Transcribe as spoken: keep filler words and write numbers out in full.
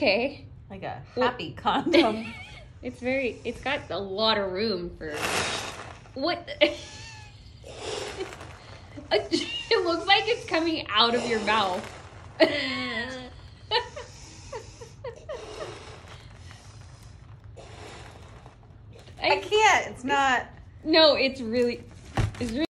okay. Like a happy condom. It's very, it's got a lot of room for, what? The- it looks like it's coming out of your mouth. I can't. It's not. No, it's really, it's really.